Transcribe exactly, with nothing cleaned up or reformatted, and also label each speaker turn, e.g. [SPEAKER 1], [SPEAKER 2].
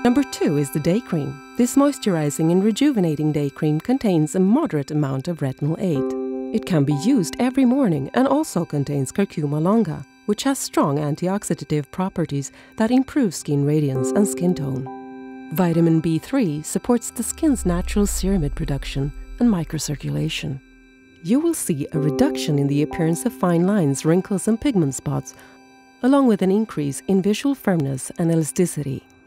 [SPEAKER 1] Number two is the day cream. This moisturizing and rejuvenating day cream contains a moderate amount of retinol eight. It can be used every morning and also contains curcuma longa, which has strong antioxidative properties that improve skin radiance and skin tone. Vitamin B three supports the skin's natural ceramide production and microcirculation. You will see a reduction in the appearance of fine lines, wrinkles, and pigment spots, along with an increase in visual firmness and elasticity.